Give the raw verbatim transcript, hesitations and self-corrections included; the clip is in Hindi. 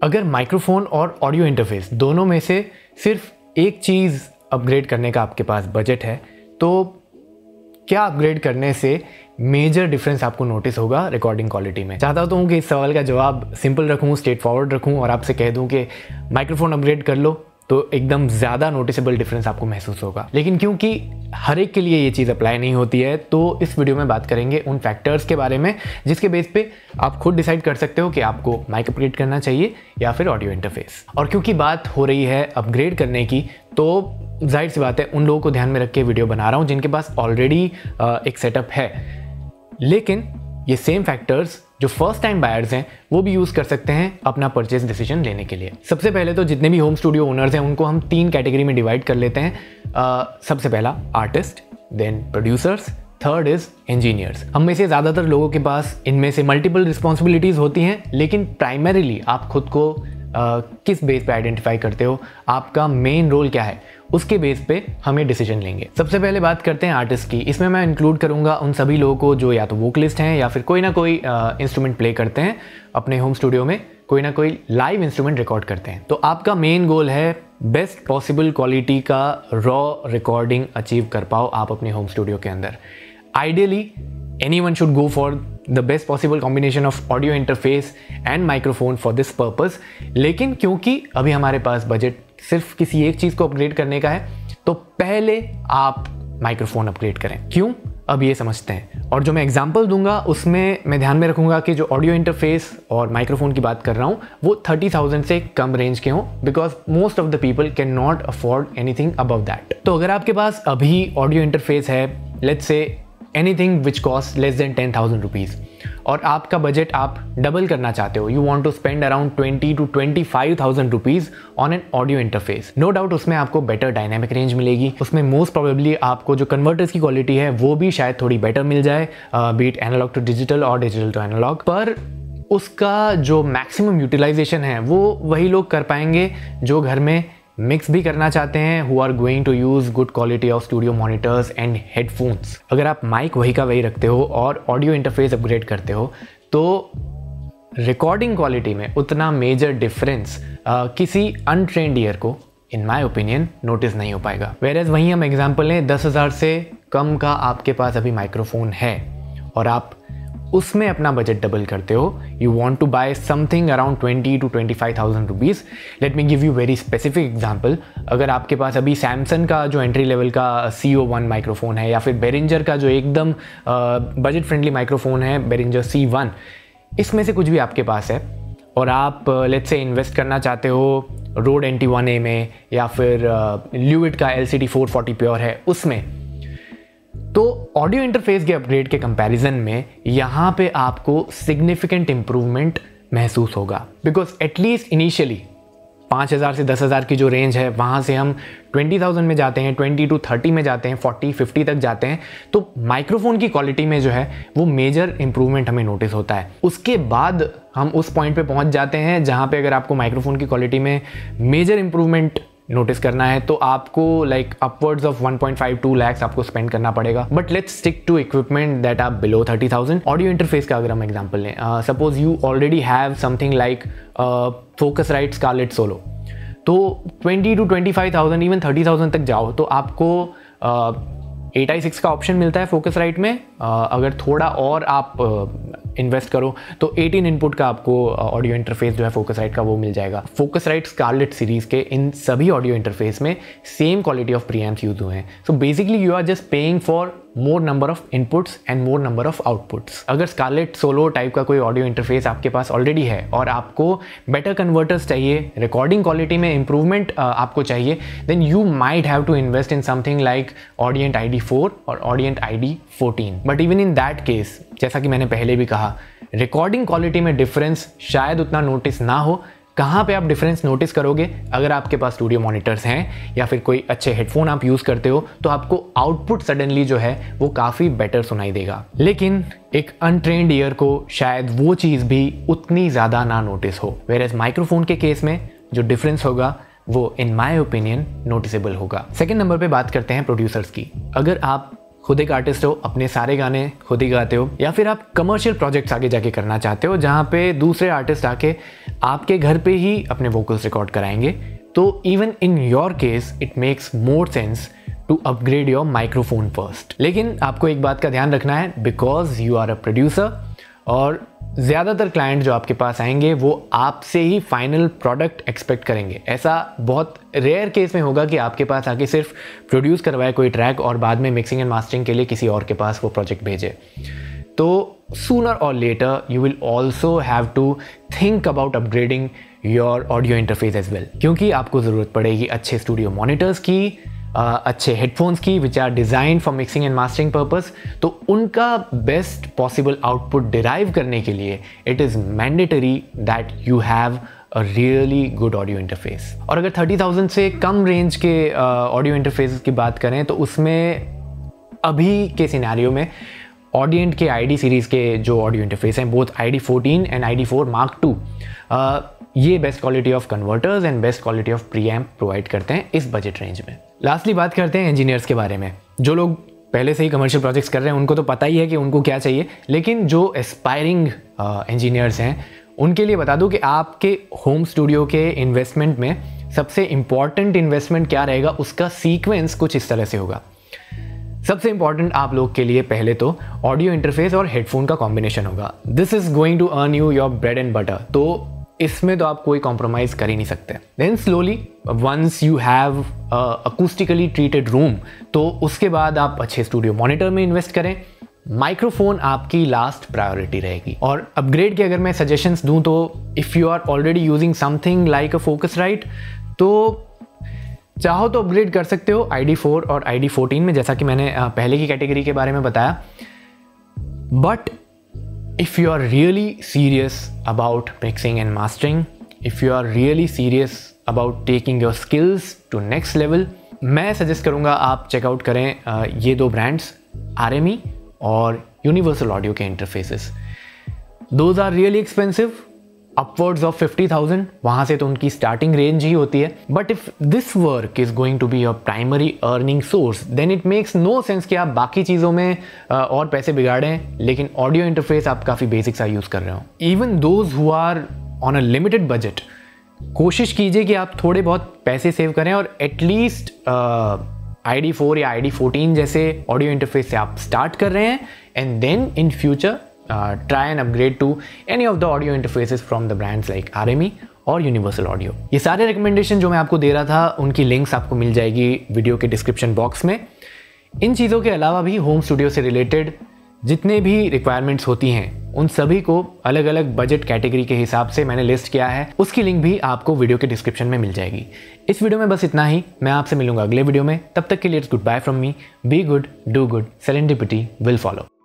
अगर माइक्रोफोन और ऑडियो इंटरफेस दोनों में से सिर्फ एक चीज़ अपग्रेड करने का आपके पास बजट है, तो क्या अपग्रेड करने से मेजर डिफरेंस आपको नोटिस होगा रिकॉर्डिंग क्वालिटी में? चाहता तो हूँ कि इस सवाल का जवाब सिंपल रखूँ, स्ट्रेट फॉरवर्ड रखूँ और आपसे कह दूँ कि माइक्रोफोन अपग्रेड कर लो तो एकदम ज़्यादा नोटिसेबल डिफरेंस आपको महसूस होगा। लेकिन क्योंकि हर एक के लिए ये चीज़ अप्लाई नहीं होती है, तो इस वीडियो में बात करेंगे उन फैक्टर्स के बारे में जिसके बेस पे आप खुद डिसाइड कर सकते हो कि आपको माइक अपग्रेड करना चाहिए या फिर ऑडियो इंटरफेस। और क्योंकि बात हो रही है अपग्रेड करने की, तो जाहिर सी बात है उन लोगों को ध्यान में रख के वीडियो बना रहा हूँ जिनके पास ऑलरेडी एक सेटअप है, लेकिन ये सेम फैक्टर्स जो फर्स्ट टाइम बायर्स हैं वो भी यूज़ कर सकते हैं अपना परचेज डिसीजन लेने के लिए। सबसे पहले तो जितने भी होम स्टूडियो ओनर्स हैं उनको हम तीन कैटेगरी में डिवाइड कर लेते हैं। आ, सबसे पहला artist, then producers, third is engineers. हम में से ज़्यादातर लोगों के पास इनमें से मल्टीपल रिस्पॉन्सिबिलिटीज़ होती हैं, लेकिन प्राइमरीली आप खुद को आ, किस बेस पे आइडेंटिफाई करते हो, आपका मेन रोल क्या है, उसके बेस पे हम ये डिसीजन लेंगे। सबसे पहले बात करते हैं आर्टिस्ट की। इसमें मैं इंक्लूड करूंगा उन सभी लोगों को जो या तो वोकलिस्ट हैं या फिर कोई ना कोई इंस्ट्रूमेंट प्ले करते हैं अपने होम स्टूडियो में, कोई ना कोई लाइव इंस्ट्रूमेंट रिकॉर्ड करते हैं। तो आपका मेन गोल है बेस्ट पॉसिबल क्वालिटी का रॉ रिकॉर्डिंग अचीव कर पाओ आप अपने होम स्टूडियो के अंदर। Ideally anyone should go for the best possible combination of audio interface and microphone for this purpose। लेकिन क्योंकि अभी हमारे पास बजट सिर्फ किसी एक चीज़ को अपग्रेड करने का है, तो पहले आप माइक्रोफोन अपग्रेड करें। क्यों, अब ये समझते हैं। और जो मैं एग्जांपल दूंगा उसमें मैं ध्यान में रखूंगा कि जो ऑडियो इंटरफेस और माइक्रोफोन की बात कर रहा हूँ वो थर्टी थाउजेंड से कम रेंज के हों, because most of the people can not afford anything above that. तो अगर आपके पास अभी ऑडियो इंटरफेस है, let's say anything which cost less than ten thousand rupees, और आपका बजट आप डबल करना चाहते हो, you want to spend around twenty to twenty five thousand rupees on an audio interface. No doubt उसमें आपको बेटर डायनामिक रेंज मिलेगी, उसमें मोस्ट प्रोबेबली आपको जो कन्वर्टर्स की क्वालिटी है वो भी शायद थोड़ी बेटर मिल जाए, बीट एनालॉग टू डिजिटल और डिजिटल टू एनालॉग, पर उसका जो मैक्सिमम यूटिलाइजेशन है वो वही लोग कर पाएंगे जो घर में मिक्स भी करना चाहते हैं, who are going to use good quality of studio monitors and headphones. अगर आप माइक वही का वही रखते हो और ऑडियो इंटरफेस अपग्रेड करते हो, तो रिकॉर्डिंग क्वालिटी में उतना मेजर डिफरेंस किसी अनट्रेंड ईयर को इन माई ओपिनियन नोटिस नहीं हो पाएगा। वेयरएज वहीं हम एग्जाम्पल लें, दस हज़ार से कम का आपके पास अभी माइक्रोफोन है और आप उसमें अपना बजट डबल करते हो, you want to buy something around twenty to twenty five thousand rupees. Let me give you very specific example. अगर आपके पास अभी सैमसंग का जो एंट्री लेवल का सी ओ वन माइक्रोफोन है, या फिर बेरिंजर का जो एकदम बजट फ्रेंडली माइक्रोफोन है बेरिंजर सी वन, इसमें से कुछ भी आपके पास है और आप लेट्स से इन्वेस्ट करना चाहते हो Rode N T one A में या फिर ल्यूइट का L C D four forty pure है उसमें, तो ऑडियो इंटरफेस के अपग्रेड के कंपैरिजन में यहाँ पे आपको सिग्निफिकेंट इंप्रूवमेंट महसूस होगा, बिकॉज एटलीस्ट इनिशियली पाँच हज़ार से दस हज़ार की जो रेंज है वहाँ से हम ट्वेंटी थाउजेंड में जाते हैं, ट्वेंटी टू थर्टी में जाते हैं, फोर्टी फिफ्टी तक जाते हैं। तो माइक्रोफोन की क्वालिटी में जो है वो मेजर इंप्रूवमेंट हमें नोटिस होता है। उसके बाद हम उस पॉइंट पे पहुँच जाते हैं जहाँ पे अगर आपको माइक्रोफोन की क्वालिटी में मेजर इंप्रूवमेंट नोटिस करना है तो आपको like upwards of one point five to lakhs आपको स्पेंड करना पड़ेगा। But let's stick to equipment that are below thirty thousand. Audio interface का अगर हम एग्जांपल लें, suppose you already have something like Focusrite Scarlett Solo, तो twenty to twenty five thousand even thirty thousand तक जाओ तो आपको एट आई सिक्स का ऑप्शन मिलता है फोकसराइट में। uh, अगर थोड़ा और आप इन्वेस्ट uh, करो तो एटीन इनपुट का आपको ऑडियो uh, इंटरफेस जो है फोकसराइट का वो मिल जाएगा। फोकसराइट स्कारलेट सीरीज के इन सभी ऑडियो इंटरफेस में same quality of preamps use हुए हैं। So basically you are just paying for more number of inputs and more number of outputs. अगर स्कारलेट सोलो टाइप का कोई ऑडियो इंटरफेस आपके पास ऑलरेडी है और आपको बेटर कन्वर्टर्स चाहिए, रिकॉर्डिंग क्वालिटी में इंप्रूवमेंट uh, आपको चाहिए, then you might have to invest in something like Audient I D four और Audient I D fourteen. But even in that case, जैसा कि मैंने पहले भी कहा, रिकॉर्डिंग क्वालिटी में डिफरेंस शायद उतना नोटिस ना हो। कहाँ पे आप डिफरेंस नोटिस करोगे? अगर आपके पास स्टूडियो मॉनिटर्स हैं या फिर कोई अच्छे हेडफोन आप यूज़ करते हो तो आपको आउटपुट सडनली जो है वो काफ़ी बेटर सुनाई देगा। लेकिन एक अनट्रेंड ईयर को शायद वो चीज़ भी उतनी ज़्यादा ना नोटिस हो। वेयरएज माइक्रोफोन के केस में जो डिफरेंस होगा वो इन माई ओपिनियन नोटिसेबल होगा। सेकेंड नंबर पे बात करते हैं प्रोड्यूसर्स की। अगर आप खुद एक आर्टिस्ट हो, अपने सारे गाने खुद ही गाते हो, या फिर आप कमर्शियल प्रोजेक्ट्स आगे जाके करना चाहते हो जहाँ पे दूसरे आर्टिस्ट आके आपके घर पे ही अपने वोकल्स रिकॉर्ड कराएंगे, तो even in your case it makes more sense to upgrade your microphone first. लेकिन आपको एक बात का ध्यान रखना है, because you are a producer और ज़्यादातर क्लाइंट जो आपके पास आएंगे वो आपसे ही फाइनल प्रोडक्ट एक्सपेक्ट करेंगे। ऐसा बहुत रेयर केस में होगा कि आपके पास आके सिर्फ प्रोड्यूस करवाए कोई ट्रैक और बाद में मिक्सिंग एंड मास्टरिंग के लिए किसी और के पास वो प्रोजेक्ट भेजे। तो sooner or later you will also have to think about upgrading your audio interface as well, क्योंकि आपको ज़रूरत पड़ेगी अच्छे स्टूडियो मॉनिटर्स की, Uh, अच्छे हेडफोन्स की which are design for mixing and mastering purpose. तो उनका बेस्ट पॉसिबल आउटपुट डिराइव करने के लिए it is mandatory that you have a really good audio interface. और अगर थर्टी थाउजेंड से कम रेंज के ऑडियो uh, इंटरफेस की बात करें तो उसमें अभी के सिनेरियो में ऑडिएंट के आई डी सीरीज़ के जो ऑडियो इंटरफेस हैं, both I D fourteen and I D four mark two, ये best quality of converters and best quality of preamp provide करते हैं इस बजट रेंज में। लास्टली बात करते हैं इंजीनियर्स के बारे में। जो लोग पहले से ही कमर्शियल प्रोजेक्ट्स कर रहे हैं उनको तो पता ही है कि उनको क्या चाहिए, लेकिन जो एस्पायरिंग इंजीनियर्स हैं उनके लिए बता दूं कि आपके होम स्टूडियो के इन्वेस्टमेंट में सबसे इम्पॉर्टेंट इन्वेस्टमेंट क्या रहेगा, उसका सीक्वेंस कुछ इस तरह से होगा। सबसे इंपॉर्टेंट आप लोग के लिए पहले तो ऑडियो इंटरफेस और हेडफोन का कॉम्बिनेशन होगा। This is going to earn you your bread and butter, तो इसमें तो आप कोई कॉम्प्रोमाइज़ कर ही नहीं सकते। Then slowly once you have acoustically treated room, तो उसके बाद आप अच्छे स्टूडियो मॉनिटर में इन्वेस्ट करें। माइक्रोफोन आपकी लास्ट प्रायोरिटी रहेगी। और अपग्रेड के अगर मैं सजेशंस दूं तो if you are already using something like a Focusrite, तो चाहो तो अपग्रेड कर सकते हो आई डी फोर और आई डी फोर्टीन में, जैसा कि मैंने पहले की कैटेगरी के बारे में बताया। But if you are really serious about mixing and mastering, if you are really serious about taking your skills to next level, मैं सजेस्ट करूँगा आप चेकआउट करें आ, ये दो ब्रांड्स, आर एम ई और यूनिवर्सल ऑडियो के interfaces. Those are really expensive, upwards of fifty thousand, वहाँ से तो उनकी स्टार्टिंग रेंज ही होती है। But if this work is going to be your primary earning source, then it makes no sense कि आप बाकी चीज़ों में और पैसे बिगाड़ें लेकिन ऑडियो इंटरफेस आप काफ़ी बेसिक सा यूज़ कर रहे हो। Even those who are on a limited budget, कोशिश कीजिए कि आप थोड़े बहुत पैसे सेव करें और एटलीस्ट आई डी फोर या आई डी फोर्टीन जैसे ऑडियो इंटरफेस से आप स्टार्ट कर रहे हैं, and then in future Uh, try and upgrade to any of the audio interfaces from the brands like R M E और यूनिवर्सल ऑडियो। ये सारे रिकमेंडेशन जो मैं आपको दे रहा था उनकी लिंक्स आपको मिल जाएगी वीडियो के डिस्क्रिप्शन बॉक्स में। इन चीज़ों के अलावा भी होम स्टूडियो से रिलेटेड जितने भी रिक्वायरमेंट्स होती हैं उन सभी को अलग अलग बजट कैटेगरी के हिसाब से मैंने लिस्ट किया है, उसकी लिंक भी आपको वीडियो के डिस्क्रिप्शन में मिल जाएगी। इस वीडियो में बस इतना ही, मैं आपसे मिलूंगा अगले वीडियो में। तब तक के लिए it's good bye from me, be good, do good, serendipity will follow.